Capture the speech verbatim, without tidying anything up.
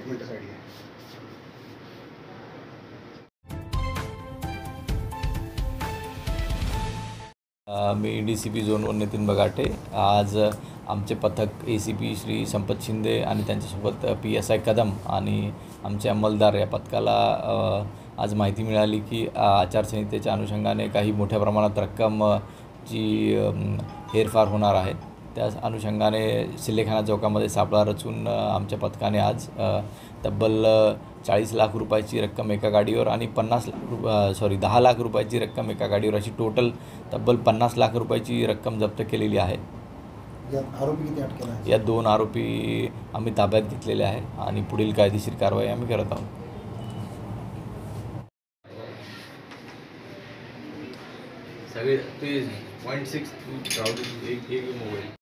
मिनटं साईड घ्या. मी D C P zone one Nitin Bagate. आज आमचे पथक ए सी पी श्री संपत शिंदे आणि त्यांच्यासोबत पी एस आय कदम आणि आमचे अंमलदार या पथकाला आज माहिती मिळाली की आचारसंहितेच्या अनुषंगाने काही मोठ्या प्रमाणात रक्कम जी हेरफार होणार आहे. त्या अनुषंगाने सिल्लेखाना चौकामध्ये सापळा रचून आमच्या पथकाने आज तब्बल चाळीस लाख रुपयाची रक्कम एका गाडीवर आणि पन्नास लाख रुप सॉरी दहा लाख रुपयाची रक्कम एका गाडीवर अशी टोटल तब्बल पन्नास लाख रुपयाची रक्कम जप्त केलेली आहे. यात आरोपी किती अटकेला आहे? या दोन आरोपी आम्ही ताब्यात घेतलेले आहे आणि पुढील कायदेशीर कारवाई आम्ही करत आहोत. सगळे ते पॉईंट सिक्स एक एक मोबाईल